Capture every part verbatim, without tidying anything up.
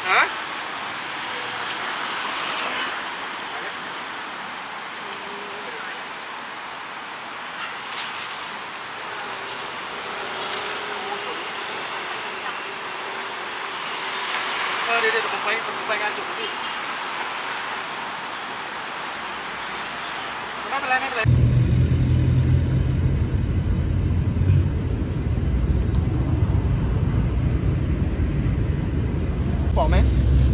ฮะเออเดี๋ยวเดี๋ยวผมไปผมไปงานจุดพี่ไม่เป็นไรไม่เป็นไรบอกไหม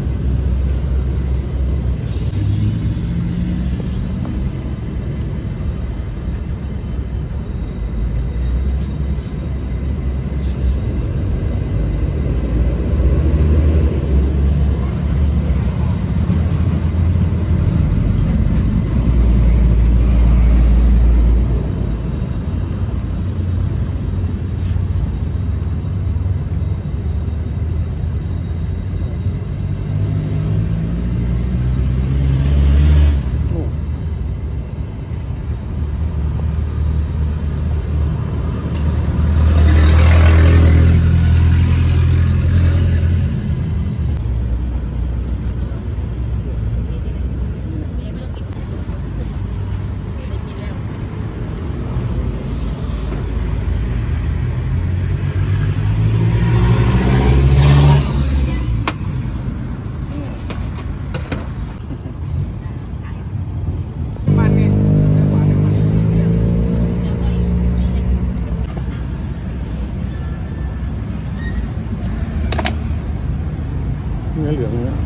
เนื้อเหลืองเนื้อ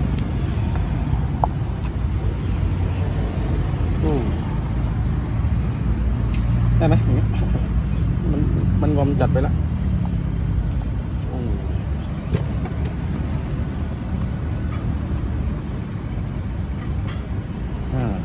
ได้ไหมอย่างเงี้ยมันมันวอมจัดไปแล้วอ่า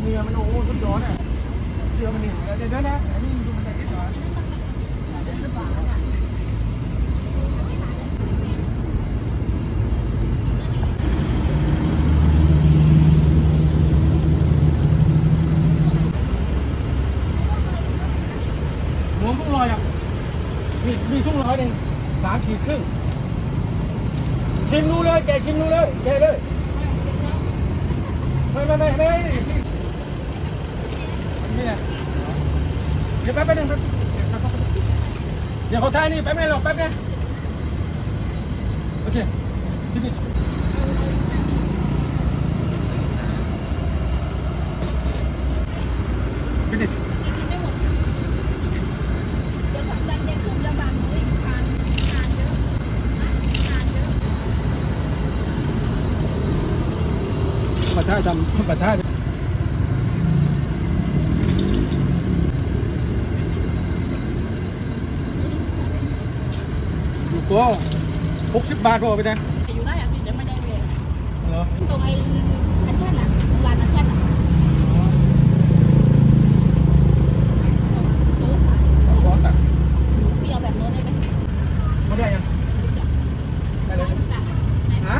เนื้อมันโอ้โหสุดยอดเนี่ยเนื้อมันนี่เดี๋ยวนะอันนี้ดูมันจะติดหรอหมูทุ่งลอยอ่ะมีมีทุ่งลอยหนึ่งสามขีดครึ่งชิมดูเลยแกชิมดูเลยแกเลยไม่ไม่ไม่ไม่ไม่ชิมนี่แหละเดี๋ยวแป๊บนึงครับเดี๋ยวเขาท่านี่แป๊บนึงหรอกแป๊บนึงโอเคชิมดิชิมดิปัดท่าทำปัดท่าอยู่ก็หกสิบบาทพอไปนะอยู่ได้อะพี่เดี๋ยวไม่ได้เลยเหรอตรงไอ้อันแท่นอะร้านอันแท่นอะช้อนตักพี่เอาแบบโน้นได้ไหมไม่ได้ยังได้เลยฮะ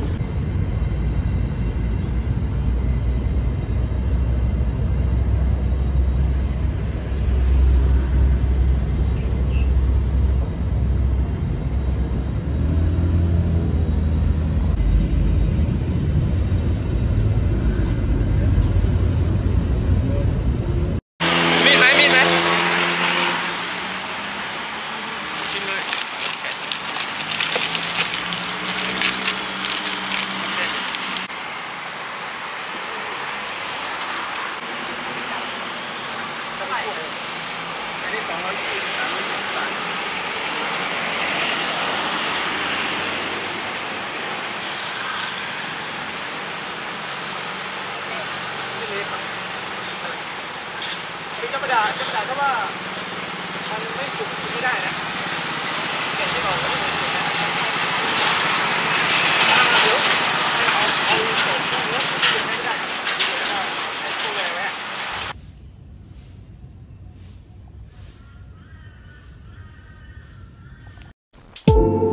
จะประดาจะประดาเพราะว่ามันไม่สุกไม่ได้นะแกะที่เราไม่ได้นะเดี๋ยวเอาเอาส่งเนื้อสุกไม่ได้แล้วก็ใส่ตู้เลยไว้ you